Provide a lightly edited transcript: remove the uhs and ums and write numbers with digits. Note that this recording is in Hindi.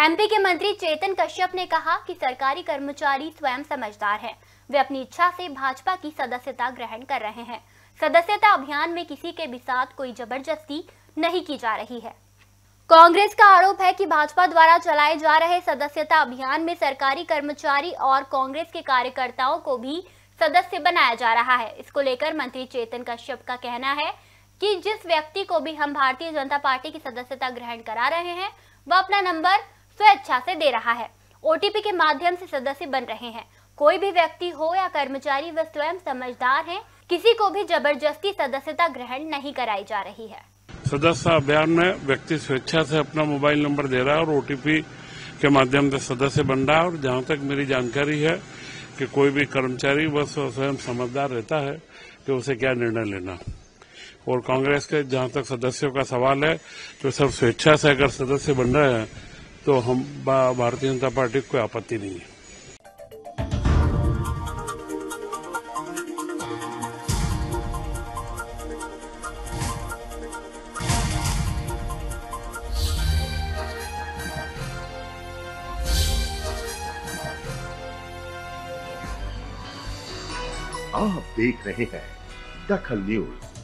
एमपी के मंत्री चेतन कश्यप ने कहा कि सरकारी कर्मचारी स्वयं समझदार हैं। वे अपनी इच्छा से भाजपा की सदस्यता ग्रहण कर रहे हैं। सदस्यता अभियान में किसी के भी साथ कोई जबरदस्ती नहीं की जा रही है। कांग्रेस का आरोप है कि भाजपा द्वारा चलाए जा रहे सदस्यता अभियान में सरकारी कर्मचारी और कांग्रेस के कार्यकर्ताओं को भी सदस्य बनाया जा रहा है। इसको लेकर मंत्री चेतन कश्यप का कहना है कि जिस व्यक्ति को भी हम भारतीय जनता पार्टी की सदस्यता ग्रहण करा रहे हैं, वह अपना नंबर स्वेच्छा से दे रहा है। ओटीपी के माध्यम से सदस्य बन रहे हैं। कोई भी व्यक्ति हो या कर्मचारी, वह स्वयं समझदार हैं। किसी को भी जबरदस्ती सदस्यता ग्रहण नहीं कराई जा रही है। सदस्यता अभियान में व्यक्ति स्वेच्छा से अपना मोबाइल नंबर दे रहा है और ओटीपी के माध्यम से सदस्य बन रहा है। और जहां तक मेरी जानकारी है कि कोई भी कर्मचारी वह स्वयं समझदार रहता है कि उसे क्या निर्णय लेना। और कांग्रेस के जहां तक सदस्यों का सवाल है, तो सब स्वेच्छा से अगर सदस्य बन रहे हैं तो हम भारतीय जनता पार्टी को कोई आपत्ति नहीं है। आप देख रहे हैं दखल न्यूज।